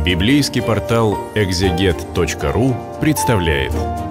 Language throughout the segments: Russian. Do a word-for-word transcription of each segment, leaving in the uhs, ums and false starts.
Библейский портал экзегет точка ру представляет.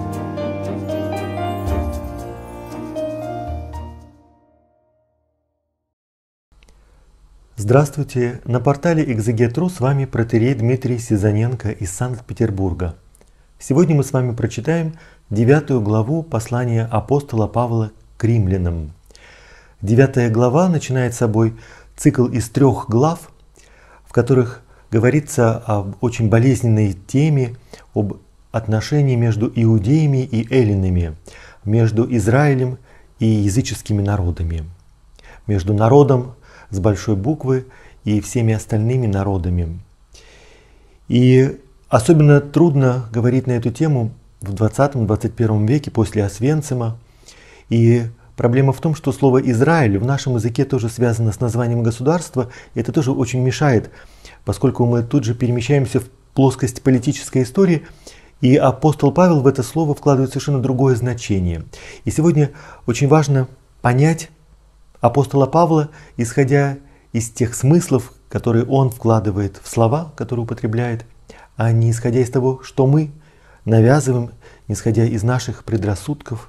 Здравствуйте! На портале экзегет точка ру с вами протоиерей Дмитрий Сизаненко из Санкт-Петербурга. Сегодня мы с вами прочитаем девятую главу послания апостола Павла к римлянам. Девятая глава начинает собой цикл из трех глав, в которых говорится об очень болезненной теме, об отношении между иудеями и эллинами, между Израилем и языческими народами, между народом с большой буквы и всеми остальными народами. И особенно трудно говорить на эту тему в двадцатом-двадцать первом веке после Освенцима. И проблема в том, что слово «Израиль» в нашем языке тоже связано с названием государства, и это тоже очень мешает, поскольку мы тут же перемещаемся в плоскость политической истории, и апостол Павел в это слово вкладывает совершенно другое значение. И сегодня очень важно понять апостола Павла, исходя из тех смыслов, которые он вкладывает в слова, которые употребляет, а не исходя из того, что мы навязываем, не исходя из наших предрассудков.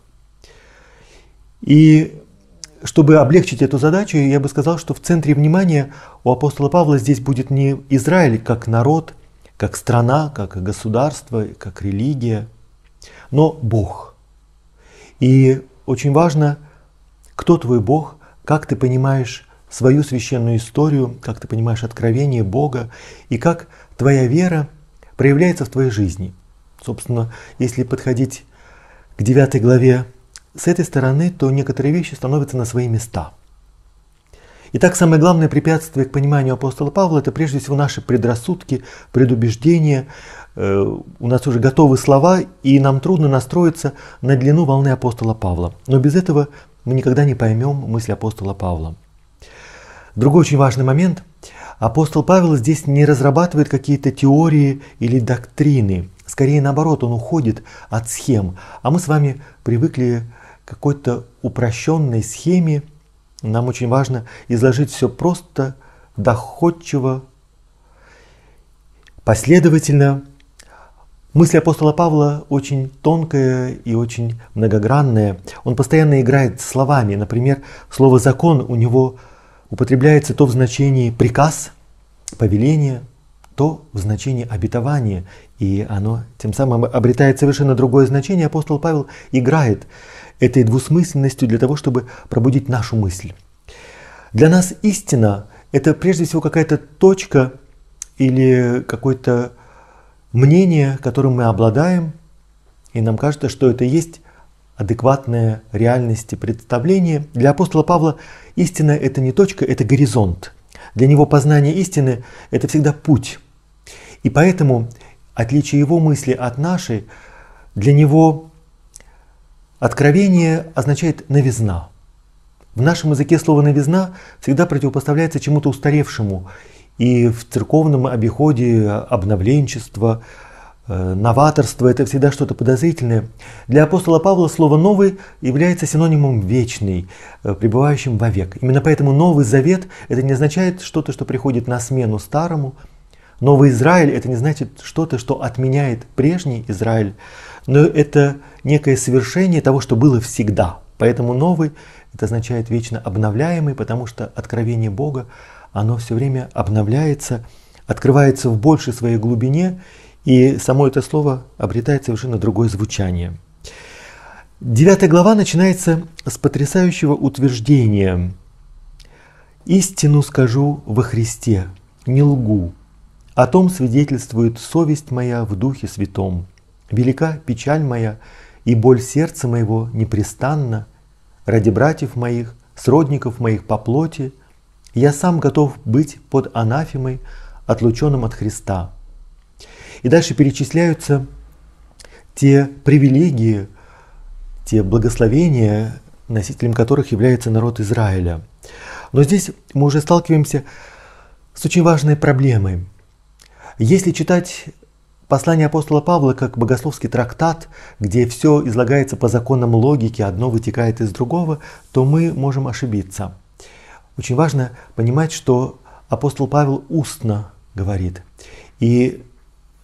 И чтобы облегчить эту задачу, я бы сказал, что в центре внимания у апостола Павла здесь будет не Израиль как народ, как страна, как государство, как религия, но Бог. И очень важно, кто твой Бог, как ты понимаешь свою священную историю, как ты понимаешь откровение Бога и как твоя вера проявляется в твоей жизни. Собственно, если подходить к девятой главе с этой стороны, то некоторые вещи становятся на свои места. Итак, самое главное препятствие к пониманию апостола Павла – это прежде всего наши предрассудки, предубеждения. У нас уже готовы слова, и нам трудно настроиться на длину волны апостола Павла. Но без этого мы никогда не поймем мысли апостола Павла. Другой очень важный момент. Апостол Павел здесь не разрабатывает какие-то теории или доктрины. Скорее наоборот, он уходит от схем. А мы с вами привыкли к какой-то упрощенной схеме. Нам очень важно изложить все просто, доходчиво, последовательно. Мысль апостола Павла очень тонкая и очень многогранная. Он постоянно играет словами. Например, слово «закон» у него употребляется то в значении «приказ», «повеление», то в значении «обетование». И оно тем самым обретает совершенно другое значение. Апостол Павел играет этой двусмысленностью для того, чтобы пробудить нашу мысль. Для нас истина – это прежде всего какая-то точка или какое-то мнение, которым мы обладаем, и нам кажется, что это есть адекватное реальности представление. Для апостола Павла истина – это не точка, это горизонт. Для него познание истины – это всегда путь. И поэтому отличие его мысли от нашей, для него откровение означает новизна. В нашем языке слово «новизна» всегда противопоставляется чему-то устаревшему. И в церковном обиходе обновленчество, новаторство – это всегда что-то подозрительное. Для апостола Павла слово «новый» является синонимом «вечный», пребывающим вовек. Именно поэтому Новый Завет – это не означает что-то, что приходит на смену старому. Новый Израиль – это не значит что-то, что отменяет прежний Израиль, но это некое совершение того, что было всегда. Поэтому новый – это означает вечно обновляемый, потому что откровение Бога, оно все время обновляется, открывается в большей своей глубине, и само это слово обретает совершенно другое звучание. Девятая глава начинается с потрясающего утверждения. «Истину скажу во Христе, не лгу. О том свидетельствует совесть моя в Духе Святом. Велика печаль моя, и боль сердца моего непрестанна. Ради братьев моих, сродников моих по плоти, я сам готов быть под анафемой, отлученным от Христа». И дальше перечисляются те привилегии, те благословения, носителем которых является народ Израиля. Но здесь мы уже сталкиваемся с очень важной проблемой. Если читать послание апостола Павла как богословский трактат, где все излагается по законам логики, одно вытекает из другого, то мы можем ошибиться. Очень важно понимать, что апостол Павел устно говорит. И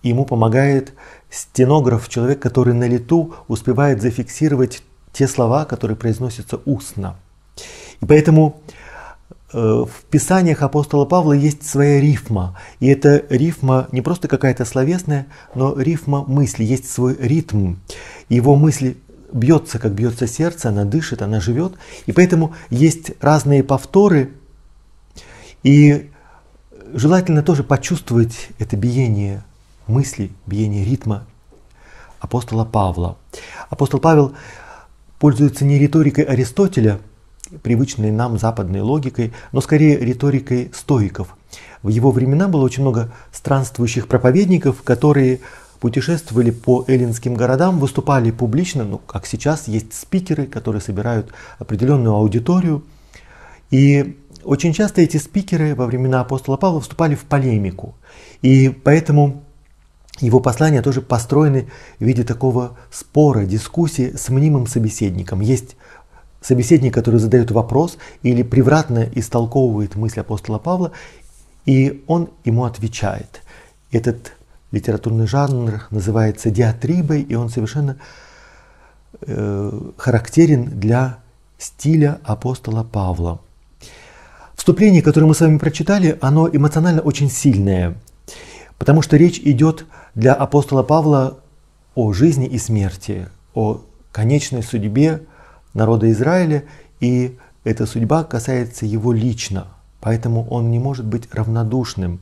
ему помогает стенограф, человек, который на лету успевает зафиксировать те слова, которые произносятся устно. И поэтому э, в писаниях апостола Павла есть своя рифма. И эта рифма не просто какая-то словесная, но рифма мысли, есть свой ритм. Его мысли бьется, как бьется сердце, она дышит, она живет. И поэтому есть разные повторы. И желательно тоже почувствовать это биение мысли, биение ритма апостола Павла. Апостол Павел пользуется не риторикой Аристотеля, привычной нам западной логикой, но скорее риторикой стоиков. В его времена было очень много странствующих проповедников, которые путешествовали по эллинским городам, выступали публично, ну, как сейчас есть спикеры, которые собирают определенную аудиторию. И очень часто эти спикеры во времена апостола Павла вступали в полемику. И поэтому его послания тоже построены в виде такого спора, дискуссии с мнимым собеседником. Есть собеседник, который задает вопрос или превратно истолковывает мысль апостола Павла, и он ему отвечает. Этот литературный жанр называется диатрибой, и он совершенно э, характерен для стиля апостола Павла. Вступление, которое мы с вами прочитали, оно эмоционально очень сильное, потому что речь идет для апостола Павла о жизни и смерти, о конечной судьбе народа Израиля, и эта судьба касается его лично, поэтому он не может быть равнодушным.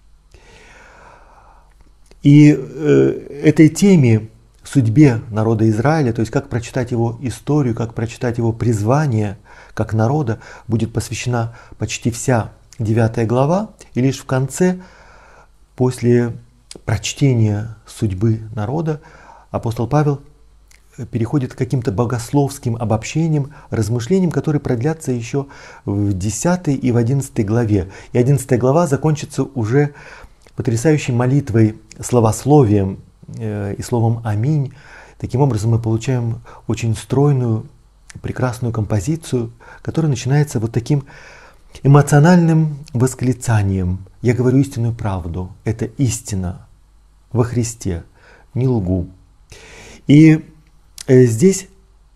И э, этой теме, судьбе народа Израиля, то есть как прочитать его историю, как прочитать его призвание как народа, будет посвящена почти вся девятая глава, и лишь в конце, после прочтения судьбы народа, апостол Павел переходит к каким-то богословским обобщениям, размышлениям, которые продлятся еще в десятой и в одиннадцатой главе. И одиннадцатая глава закончится уже потрясающей молитвой, словословием э, и словом «Аминь». Таким образом мы получаем очень стройную, прекрасную композицию, которая начинается вот таким эмоциональным восклицанием. Я говорю истинную правду, это истина во Христе, не лгу. И здесь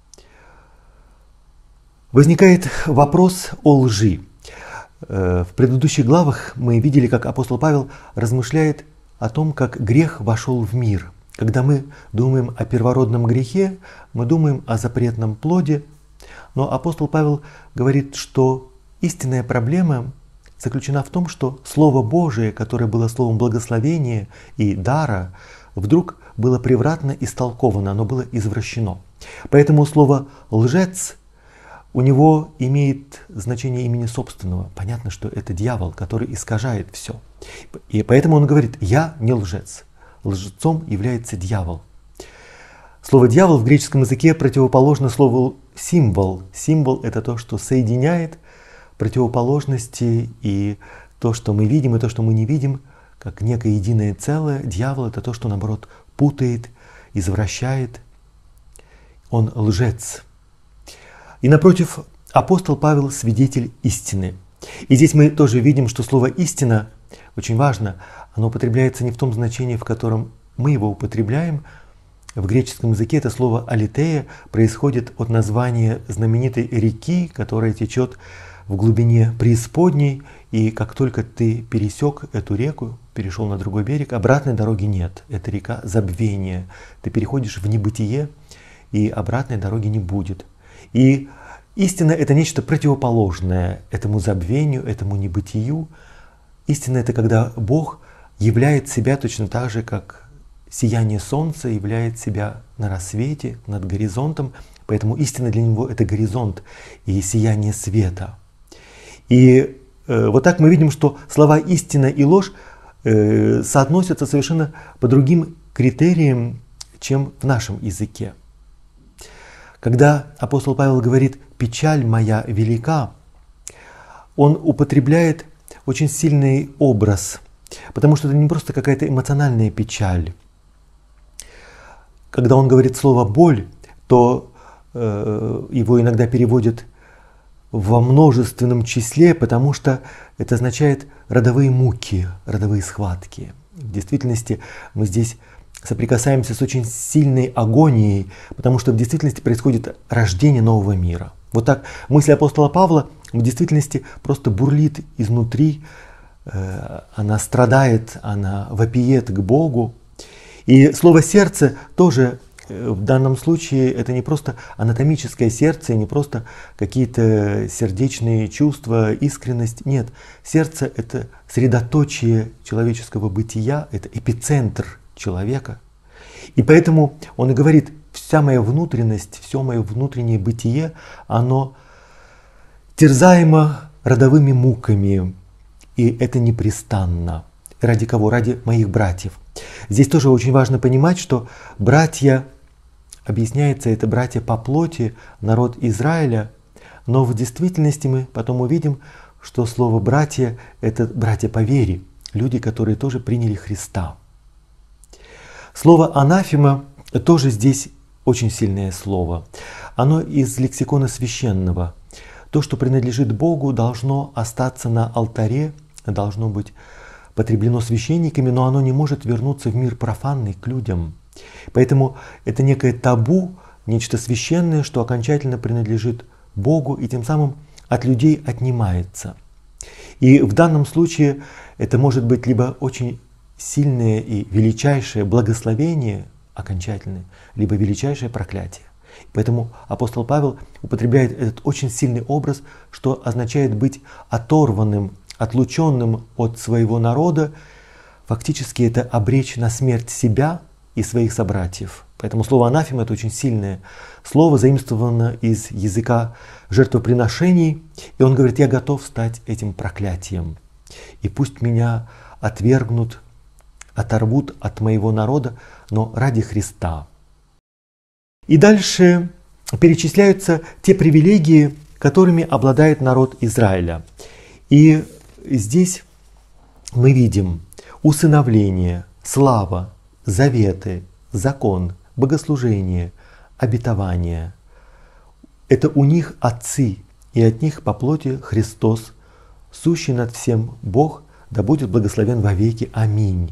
возникает вопрос о лжи. В предыдущих главах мы видели, как апостол Павел размышляет о том, как грех вошел в мир. Когда мы думаем о первородном грехе, мы думаем о запретном плоде, но апостол Павел говорит, что истинная проблема заключена в том, что Слово Божие, которое было словом благословения и дара, вдруг было превратно истолковано, оно было извращено. Поэтому слово «лжец» у него имеет значение имени собственного. Понятно, что это дьявол, который искажает все. И поэтому он говорит: «Я не лжец». Лжецом является дьявол. Слово «дьявол» в греческом языке противоположно слову «символ». Символ — это то, что соединяет противоположности, и то, что мы видим, и то, что мы не видим, как некое единое целое. Дьявол — это то, что, наоборот, путает, извращает. Он лжец. И напротив, апостол Павел — свидетель истины. И здесь мы тоже видим, что слово «истина» очень важно. Оно употребляется не в том значении, в котором мы его употребляем. В греческом языке это слово «алитея» происходит от названия знаменитой реки, которая течет в глубине преисподней, и как только ты пересек эту реку, перешел на другой берег, обратной дороги нет. Это река забвения. Ты переходишь в небытие, и обратной дороги не будет. И истина — это нечто противоположное этому забвению, этому небытию. Истина — это когда Бог являет себя точно так же, как сияние солнца являет себя на рассвете, над горизонтом. Поэтому истина для него — это горизонт и сияние света. И э, вот так мы видим, что слова «истина» и «ложь» э, соотносятся совершенно по другим критериям, чем в нашем языке. Когда апостол Павел говорит «печаль моя велика», он употребляет очень сильный образ, потому что это не просто какая-то эмоциональная печаль. Когда он говорит слово «боль», то э, его иногда переводят во множественном числе, потому что это означает родовые муки, родовые схватки. В действительности мы здесь соприкасаемся с очень сильной агонией, потому что в действительности происходит рождение нового мира. Вот так мысль апостола Павла в действительности просто бурлит изнутри, она страдает, она вопиет к Богу. И слово «сердце» тоже в данном случае это не просто анатомическое сердце, не просто какие-то сердечные чувства, искренность. Нет, сердце – это средоточие человеческого бытия, это эпицентр человека. И поэтому он и говорит, вся моя внутренность, все мое внутреннее бытие, оно терзаемо родовыми муками, и это непрестанно. Ради кого? Ради моих братьев. Здесь тоже очень важно понимать, что братья, объясняется это братья по плоти, народ Израиля, но в действительности мы потом увидим, что слово «братья» — это братья по вере, люди, которые тоже приняли Христа. Слово «анафема» тоже здесь очень сильное слово. Оно из лексикона священного. То, что принадлежит Богу, должно остаться на алтаре, должно быть потреблено священниками, но оно не может вернуться в мир профанный к людям. Поэтому это некое табу, нечто священное, что окончательно принадлежит Богу и тем самым от людей отнимается. И в данном случае это может быть либо очень сильное и величайшее благословение окончательное, либо величайшее проклятие. Поэтому апостол Павел употребляет этот очень сильный образ, что означает быть оторванным, отлученным от своего народа. Фактически это обречь на смерть себя и своих собратьев. Поэтому слово «анафема» — это очень сильное слово, заимствовано из языка жертвоприношений. И он говорит: я готов стать этим проклятием. И пусть меня отвергнут, оторвут от моего народа, но ради Христа. И дальше перечисляются те привилегии, которыми обладает народ Израиля. И здесь мы видим усыновление, слава, заветы, закон, богослужение, обетование. Это у них отцы, и от них по плоти Христос, сущий над всем Бог, да будет благословен вовеки. Аминь.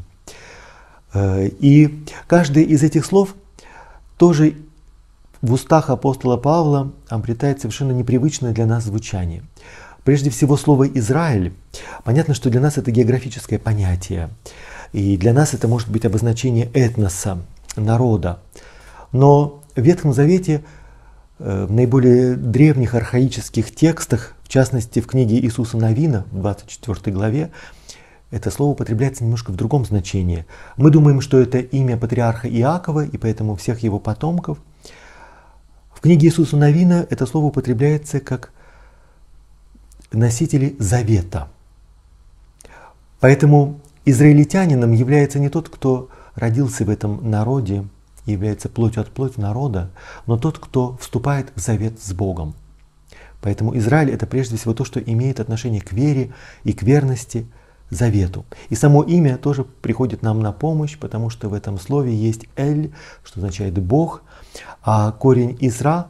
И каждое из этих слов тоже в устах апостола Павла обретает совершенно непривычное для нас звучание. Прежде всего, слово «Израиль». Понятно, что для нас это географическое понятие. И для нас это может быть обозначение этноса, народа. Но в Ветхом Завете, в наиболее древних архаических текстах, в частности в книге Иисуса Навина, в двадцать четвёртой главе, это слово употребляется немножко в другом значении. Мы думаем, что это имя патриарха Иакова и поэтому всех его потомков. В книге Иисуса Навина это слово употребляется как носители завета. Поэтому израильтянином является не тот, кто родился в этом народе, является плотью от плоти народа, но тот, кто вступает в завет с Богом. Поэтому Израиль — это прежде всего то, что имеет отношение к вере и к верности завету. И само имя тоже приходит нам на помощь, потому что в этом слове есть «эль», что означает «Бог», а корень «изра»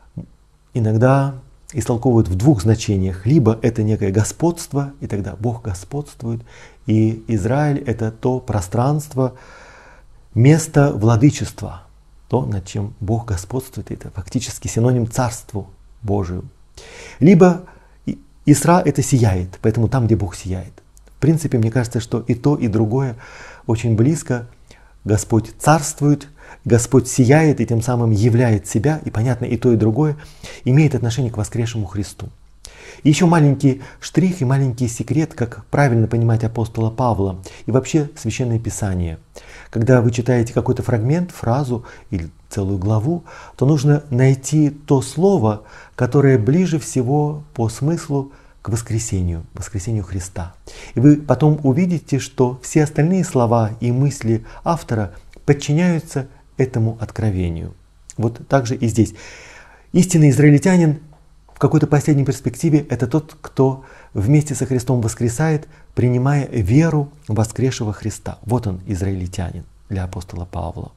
иногда истолковывают в двух значениях. Либо это некое господство, и тогда Бог господствует, и Израиль — это то пространство, место владычества, то, над чем Бог господствует, это фактически синоним Царству Божию. Либо Исра — это сияет, поэтому там, где Бог сияет. В принципе, мне кажется, что и то, и другое очень близко. Господь царствует, Господь сияет и тем самым являет себя, и понятно, и то, и другое имеет отношение к воскресшему Христу. И еще маленький штрих и маленький секрет, как правильно понимать апостола Павла и вообще Священное Писание. Когда вы читаете какой-то фрагмент, фразу или целую главу, то нужно найти то слово, которое ближе всего по смыслу к воскресению, воскресению Христа. И вы потом увидите, что все остальные слова и мысли автора подчиняются этому откровению. Вот так же и здесь. Истинный израильтянин в какой-то последней перспективе — это тот, кто вместе со Христом воскресает, принимая веру воскресшего Христа. Вот он, израильтянин, для апостола Павла.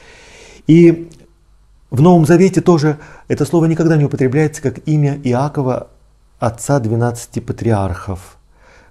И в Новом Завете тоже это слово никогда не употребляется как имя Иакова, отца двенадцати патриархов.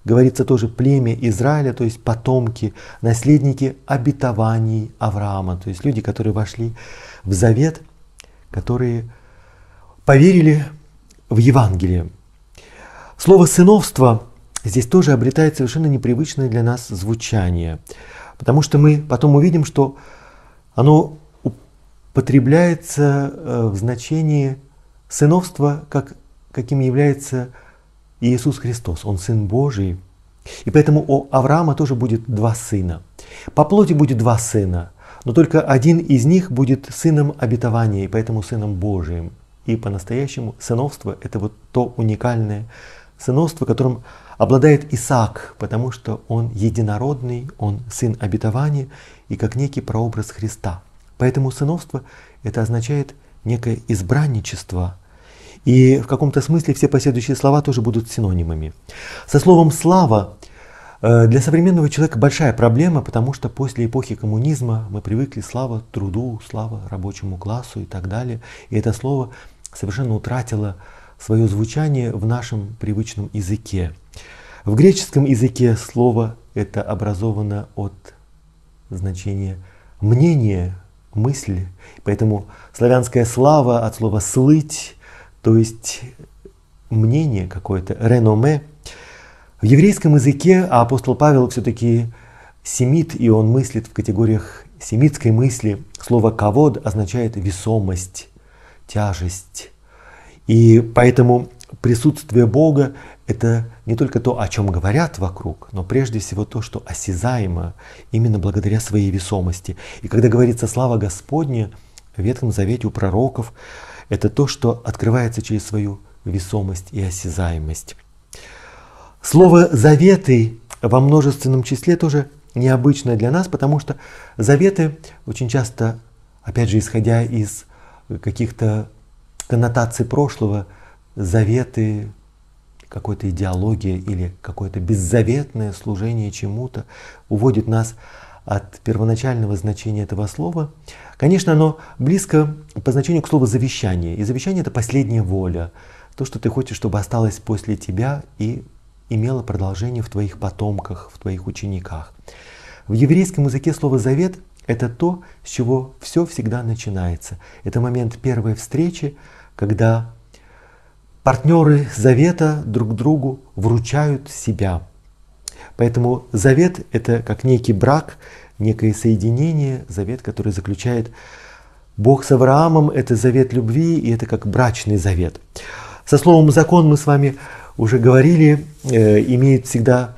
говорится тоже племя Израиля, то есть потомки, наследники обетований Авраама, то есть люди, которые вошли в завет, которые поверили в Евангелие. Слово «сыновство» здесь тоже обретает совершенно непривычное для нас звучание, потому что мы потом увидим, что оно употребляется в значении сыновства, как, каким является Иисус Христос. Он Сын Божий. И поэтому у Авраама тоже будет два сына. По плоти будет два сына, но только один из них будет сыном обетования, и поэтому Сыном Божиим. И по-настоящему сыновство – это вот то уникальное сыновство, которым обладает Исаак, потому что он единородный, он сын обетования и как некий прообраз Христа. Поэтому сыновство – это означает некое избранничество. И в каком-то смысле все последующие слова тоже будут синонимами. Со словом «слава» для современного человека большая проблема, потому что после эпохи коммунизма мы привыкли слава труду, слава рабочему классу и так далее. И это слово совершенно утратило свое звучание в нашем привычном языке. В греческом языке слово это образовано от значения мнение, мысль. Поэтому славянская слава от слова «слыть», то есть мнение какое-то, реноме. В еврейском языке, а апостол Павел все-таки семит, и он мыслит в категориях семитской мысли, слово «кавод» означает весомость, тяжесть. И поэтому присутствие Бога – это не только то, о чем говорят вокруг, но прежде всего то, что осязаемо именно благодаря своей весомости. И когда говорится «слава Господня» в Ветхом Завете у пророков, это то, что открывается через свою весомость и осязаемость. Слово «заветы» во множественном числе тоже необычное для нас, потому что заветы очень часто, опять же, исходя из каких-то коннотаций прошлого, заветы, какой-то идеология или какое-то беззаветное служение чему-то уводит нас от первоначального значения этого слова. Конечно, оно близко по значению к слову «завещание». И завещание – это последняя воля, то, что ты хочешь, чтобы осталось после тебя и имело продолжение в твоих потомках, в твоих учениках. В еврейском языке слово «завет» – это то, с чего все всегда начинается. Это момент первой встречи, когда партнеры завета друг другу вручают себя. Поэтому завет – это как некий брак, некое соединение, завет, который заключает Бог с Авраамом, это завет любви, и это как брачный завет. Со словом «закон» мы с вами уже говорили, э, имеет всегда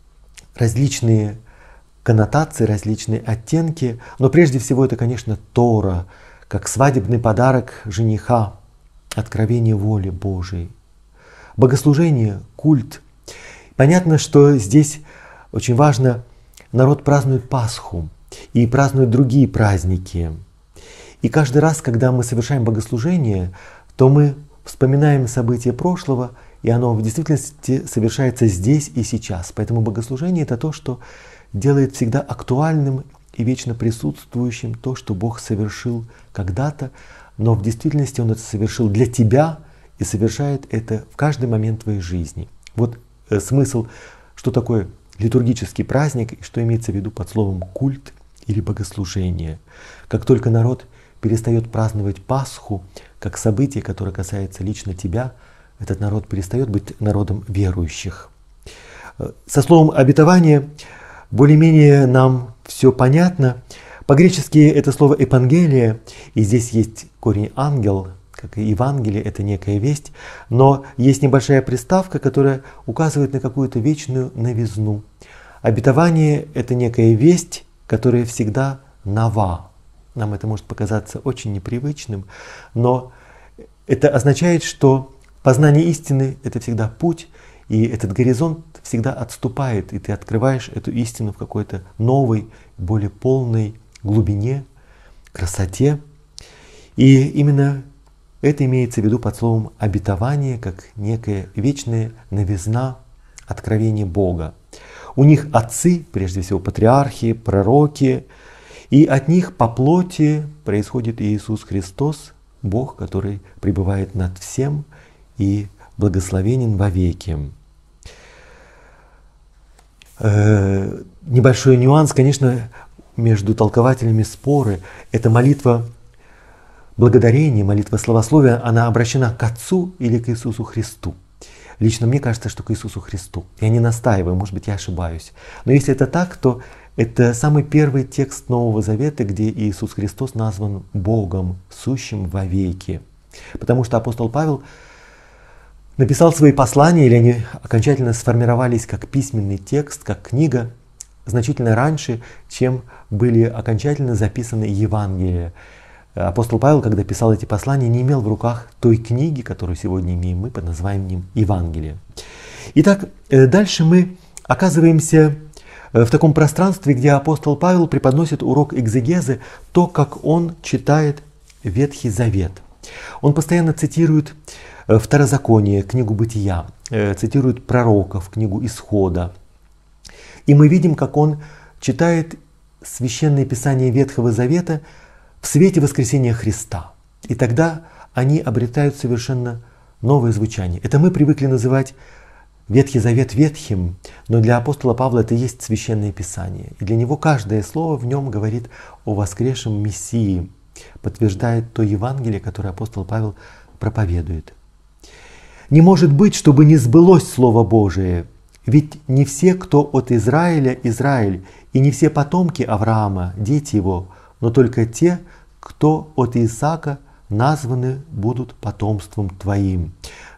различные коннотации, различные оттенки, но прежде всего это, конечно, Тора, как свадебный подарок жениха, откровение воли Божией. Богослужение, культ. Понятно, что здесь очень важно, народ празднует Пасху и празднует другие праздники. И каждый раз, когда мы совершаем богослужение, то мы вспоминаем события прошлого, и оно в действительности совершается здесь и сейчас. Поэтому богослужение – это то, что делает всегда актуальным и вечно присутствующим то, что Бог совершил когда-то, но в действительности Он это совершил для тебя и совершает это в каждый момент твоей жизни. Вот э, смысл, что такое литургический праздник и что имеется в виду под словом культ или богослужение. Как только народ перестает праздновать Пасху как событие, которое касается лично тебя, этот народ перестает быть народом верующих. Со словом обетование более-менее нам все понятно. По-гречески это слово «эпангелие», и здесь есть корень «ангел», как и Евангелие, это некая весть, но есть небольшая приставка, которая указывает на какую-то вечную новизну. Обетование – это некая весть, которая всегда нова. Нам это может показаться очень непривычным, но это означает, что познание истины – это всегда путь, и этот горизонт всегда отступает, и ты открываешь эту истину в какой-то новой, более полной глубине, красоте. И именно это имеется в виду под словом «обетование», как некая вечная новизна откровения Бога. У них отцы, прежде всего патриархи, пророки, и от них по плоти происходит Иисус Христос, Бог, который пребывает над всем и благословенен вовеки. Э, небольшой нюанс, конечно, между толкователями споры. Это молитва благодарения, молитва славословия, она обращена к Отцу или к Иисусу Христу. Лично мне кажется, что к Иисусу Христу. Я не настаиваю, может быть, я ошибаюсь. Но если это так, то это самый первый текст Нового Завета, где Иисус Христос назван Богом, сущим вовеки. Потому что апостол Павел написал свои послания, или они окончательно сформировались как письменный текст, как книга, значительно раньше, чем были окончательно записаны Евангелия. Апостол Павел, когда писал эти послания, не имел в руках той книги, которую сегодня имеем мы под названием Евангелие. Итак, дальше мы оказываемся в таком пространстве, где апостол Павел преподносит урок экзегезы, то, как он читает Ветхий Завет. Он постоянно цитирует Второзаконие, книгу Бытия, цитирует пророков, книгу Исхода. И мы видим, как он читает священные писания Ветхого Завета в свете воскресения Христа. И тогда они обретают совершенно новое звучание. Это мы привыкли называть Ветхий Завет ветхим, но для апостола Павла это и есть священное писание. И для него каждое слово в нем говорит о воскресшем Мессии, подтверждает то Евангелие, которое апостол Павел проповедует. Не может быть, чтобы не сбылось Слово Божие, ведь не все, кто от Израиля, Израиль, и не все потомки Авраама, дети его, но только те, кто от Исаака названы будут потомством твоим.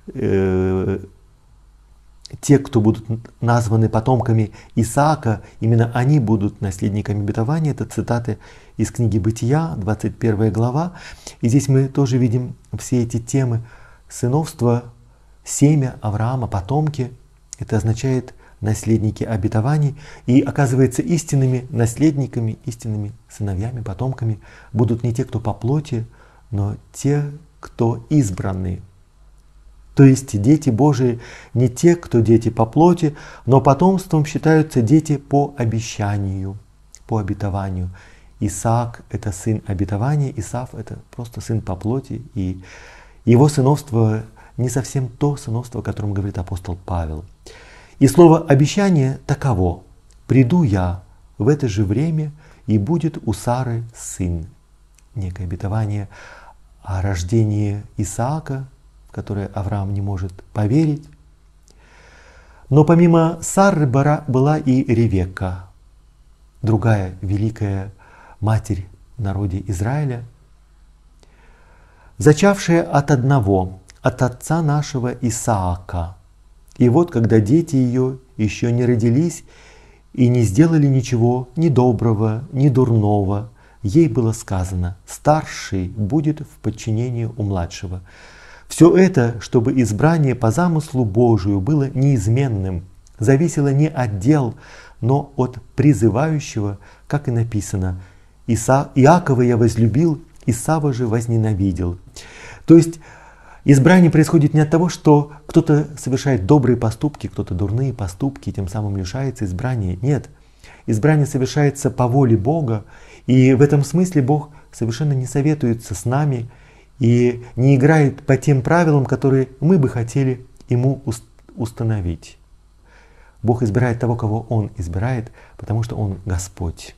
Те, кто будут названы потомками Исаака, именно они будут наследниками обетования. Это цитаты из книги Бытия, двадцать первая глава. И здесь мы тоже видим все эти темы сыновства, семя Авраама, потомки. Это означает наследники обетований. И оказывается, истинными наследниками, истинными сыновьями, потомками будут не те, кто по плоти, но те, кто избраны. То есть дети Божии не те, кто дети по плоти, но потомством считаются дети по обещанию, по обетованию. Исаак – это сын обетования, Исав – это просто сын по плоти. И его сыновство не совсем то сыновство, о котором говорит апостол Павел. И слово «обещание» таково: «Приду я в это же время, и будет у Сары сын». Некое обетование о рождении Исаака, в которое Авраам не может поверить. Но помимо Сары была и Ревекка, другая великая матерь в народе Израиля, зачавшая от одного, от отца нашего Исаака. И вот, когда дети ее еще не родились и не сделали ничего ни доброго, ни дурного, ей было сказано: старший будет в подчинении у младшего. Все это, чтобы избрание по замыслу Божию было неизменным, зависело не от дел, но от призывающего, как и написано: Иса... Иакова я возлюбил, Исава же возненавидел. То есть избрание происходит не от того, что кто-то совершает добрые поступки, кто-то дурные поступки, и тем самым лишается избрания. Нет, избрание совершается по воле Бога, и в этом смысле Бог совершенно не советуется с нами и не играет по тем правилам, которые мы бы хотели ему установить. Бог избирает того, кого Он избирает, потому что Он Господь.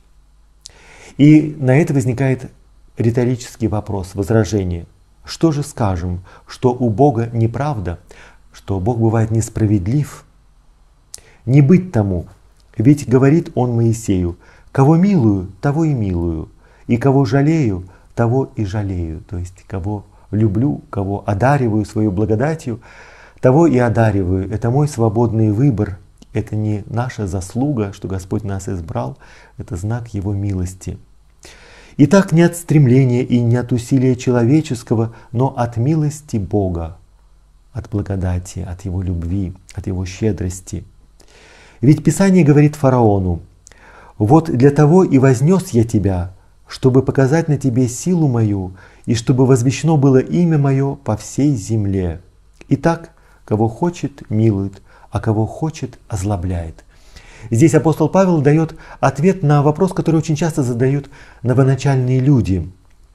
И на это возникает риторический вопрос, возражение. Что же скажем, что у Бога неправда, что Бог бывает несправедлив? Не быть тому, ведь говорит Он Моисею: кого милую, того и милую, и кого жалею, того и жалею. То есть кого люблю, кого одариваю свою благодатью, того и одариваю. Это мой свободный выбор. Это не наша заслуга, что Господь нас избрал, это знак Его милости. Итак, не от стремления и не от усилия человеческого, но от милости Бога, от благодати, от Его любви, от Его щедрости. Ведь Писание говорит фараону: «Вот для того и вознес я тебя, чтобы показать на тебе силу мою, и чтобы возвещено было имя мое по всей земле. Итак, кого хочет, милует, а кого хочет, озлобляет». Здесь апостол Павел дает ответ на вопрос, который очень часто задают новоначальные люди.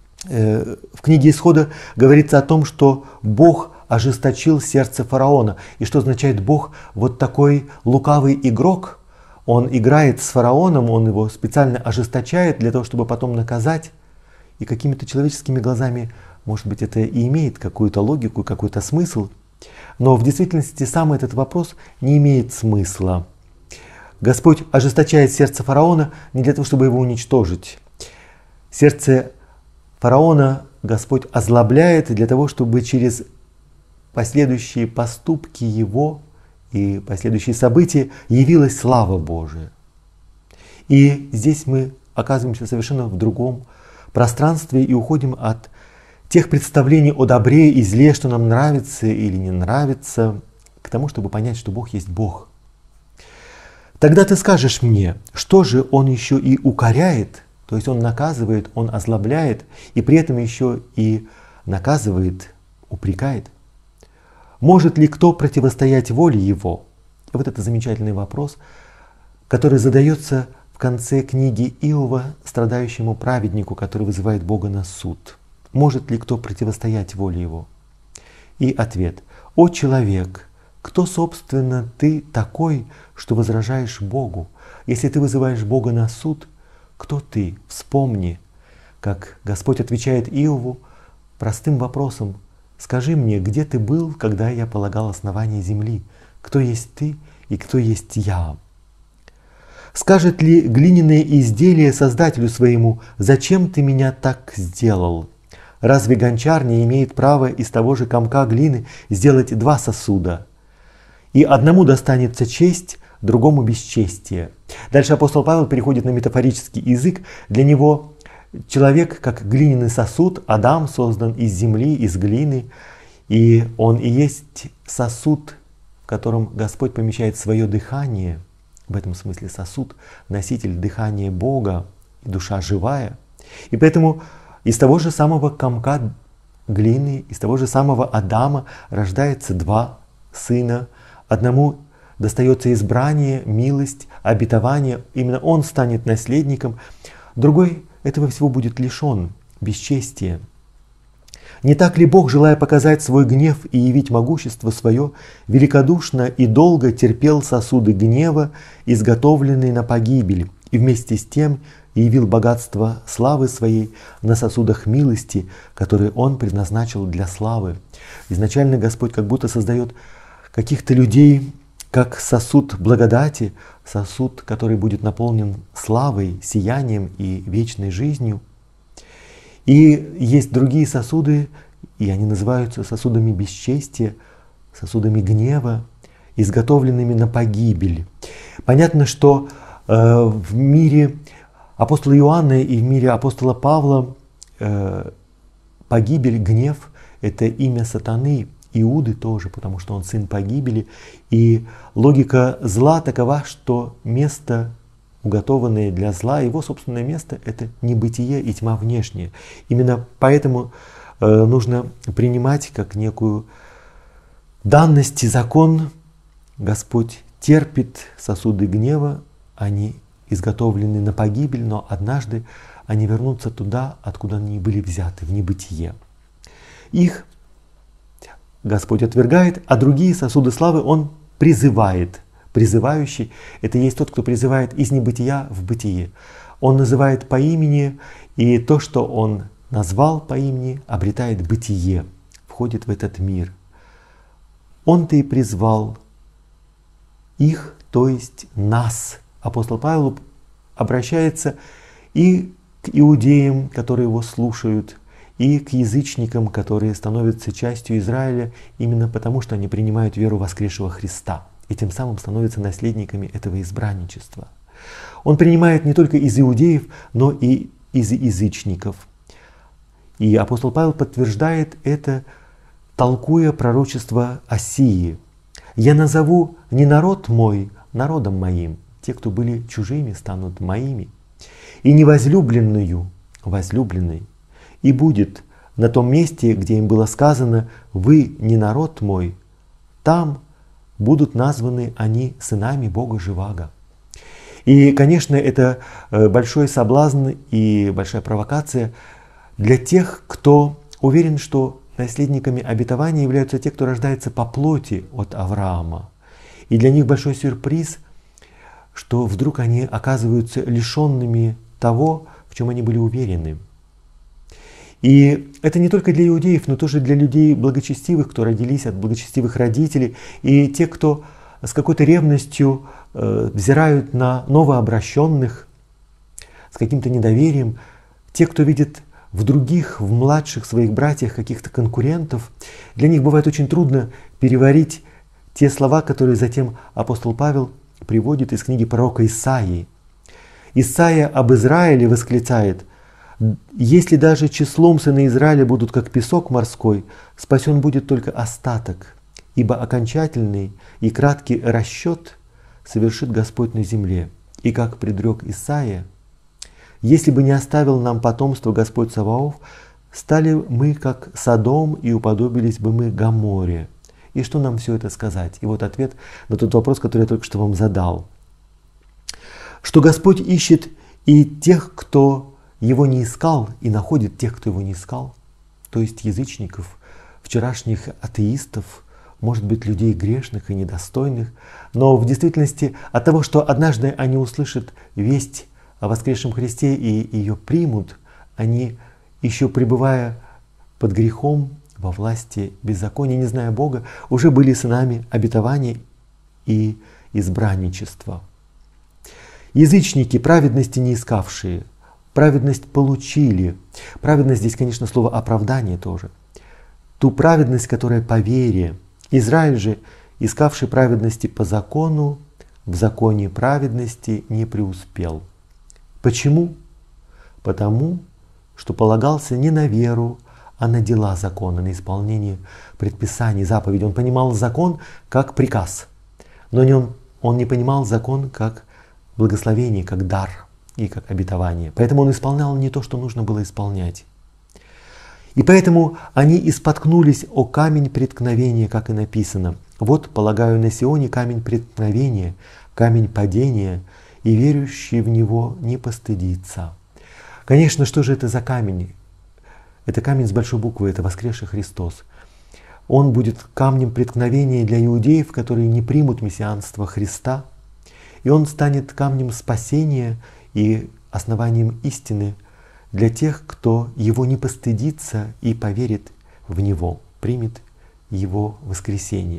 В книге Исхода говорится о том, что Бог ожесточил сердце фараона. И что означает Бог? Вот такой лукавый игрок. Он играет с фараоном, он его специально ожесточает для того, чтобы потом наказать. И какими-то человеческими глазами, может быть, это и имеет какую-то логику, какой-то смысл. Но в действительности сам этот вопрос не имеет смысла. Господь ожесточает сердце фараона не для того, чтобы его уничтожить. Сердце фараона Господь озлобляет для того, чтобы через последующие поступки его и последующие события явилась слава Божия. И здесь мы оказываемся совершенно в другом пространстве и уходим от тех представлений о добре и зле, что нам нравится или не нравится, к тому, чтобы понять, что Бог есть Бог. Тогда ты скажешь мне, что же Он еще и укоряет, то есть Он наказывает, Он озлобляет, и при этом еще и наказывает, упрекает. Может ли кто противостоять воле Его? И вот это замечательный вопрос, который задается в конце книги Иова страдающему праведнику, который вызывает Бога на суд. Может ли кто противостоять воле Его? И ответ: «О человек, кто, собственно, ты такой, что возражаешь Богу? Если ты вызываешь Бога на суд, кто ты? Вспомни», как Господь отвечает Иову простым вопросом: «Скажи мне, где ты был, когда я полагал основание земли? Кто есть ты и кто есть я?» Скажет ли глиняное изделие Создателю своему: «Зачем ты меня так сделал?» Разве гончар не имеет права из того же комка глины сделать два сосуда? И одному достанется честь, другому бесчестие. Дальше апостол Павел переходит на метафорический язык. Для него человек как глиняный сосуд, Адам создан из земли, из глины, и он и есть сосуд, в котором Господь помещает свое дыхание. В этом смысле сосуд, носитель дыхания Бога, душа живая. И поэтому из того же самого комка глины, из того же самого Адама рождается два сына. Одному достается избрание, милость, обетование. Именно он станет наследником. Другой этого всего будет лишен, бесчестия. Не так ли Бог, желая показать свой гнев и явить могущество свое, великодушно и долго терпел сосуды гнева, изготовленные на погибель, и вместе с тем явил богатство славы своей на сосудах милости, которые Он предназначил для славы? Изначально Господь как будто создает каких-то людей как сосуд благодати, сосуд, который будет наполнен славой, сиянием и вечной жизнью. И есть другие сосуды, и они называются сосудами бесчестия, сосудами гнева, изготовленными на погибель. Понятно, что э, в мире апостола Иоанна и в мире апостола Павла э, погибель, гнев — это имя сатаны, Иуды тоже, потому что он сын погибели. И логика зла такова, что место, уготованное для зла, его собственное место — это небытие и тьма внешняя. Именно поэтому э, нужно принимать как некую данность и закон. Господь терпит сосуды гнева, они изготовлены на погибель, но однажды они вернутся туда, откуда они были взяты, в небытие. Их Господь отвергает, а другие сосуды славы Он призывает. Призывающий — это есть тот, кто призывает из небытия в бытие. Он называет по имени, и то, что Он назвал по имени, обретает бытие, входит в этот мир. Он-то и призвал их, то есть нас. Апостол Павел обращается и к иудеям, которые его слушают, и к язычникам, которые становятся частью Израиля именно потому, что они принимают веру воскресшего Христа и тем самым становятся наследниками этого избранничества. Он принимает не только из иудеев, но и из язычников. И апостол Павел подтверждает это, толкуя пророчество Осии. «Я назову не народ мой народом моим, те, кто были чужими, станут моими, и невозлюбленную возлюбленной. И будет на том месте, где им было сказано: вы не народ мой, там будут названы они сынами Бога Живаго». И, конечно, это большой соблазн и большая провокация для тех, кто уверен, что наследниками обетования являются те, кто рождается по плоти от Авраама. И для них большой сюрприз что вдруг они оказываются лишенными того, в чем они были уверены. И это не только для иудеев, но тоже для людей благочестивых, кто родились от благочестивых родителей, и те, кто с какой-то ревностью э, взирают на новообращенных, с каким-то недоверием, те, кто видит в других, в младших своих братьях каких-то конкурентов. Для них бывает очень трудно переварить те слова, которые затем апостол Павел приводит из книги пророка Исаии. Исаия об Израиле восклицает: «Если даже числом сыны Израиля будут как песок морской, спасен будет только остаток, ибо окончательный и краткий расчет совершит Господь на земле». И как предрек Исаия: «Если бы не оставил нам потомство Господь Саваоф, стали мы как Содом, и уподобились бы мы Гоморре». И что нам все это сказать? И вот ответ на тот вопрос, который я только что вам задал. Что Господь ищет и тех, кто Его не искал, и находит тех, кто Его не искал, то есть язычников, вчерашних атеистов, может быть, людей грешных и недостойных, но в действительности от того, что однажды они услышат весть о воскресшем Христе и ее примут, они, еще пребывая под грехом, во власти беззакония, не зная Бога, уже были сынами обетования и избранничества. Язычники, праведности не искавшие, праведность получили. Праведность здесь, конечно, слово оправдание тоже. Ту праведность, которая по вере. Израиль же, искавший праведности по закону, в законе праведности не преуспел. Почему? Потому, что полагался не на веру, а на дела закона, на исполнение предписаний, заповедей. Он понимал закон как приказ, но не он, он не понимал закон как благословение, как дар и как обетование. Поэтому он исполнял не то, что нужно было исполнять. И поэтому они и споткнулись о камень преткновения, как и написано. «Вот, полагаю, на Сионе камень преткновения, камень падения, и верующий в него не постыдится». Конечно, что же это за камень? Это камень с большой буквы, это воскресший Христос. Он будет камнем преткновения для иудеев, которые не примут мессианство Христа. И он станет камнем спасения и основанием истины для тех, кто его не постыдится и поверит в него, примет его воскресение.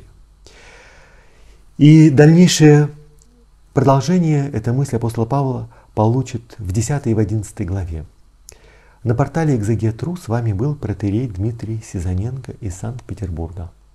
И дальнейшее продолжение этой мысли апостола Павла получит в десятой и в одиннадцатой главе. На портале экзегет точка ру с вами был протоиерей Дмитрий Сизаненко из Санкт-Петербурга.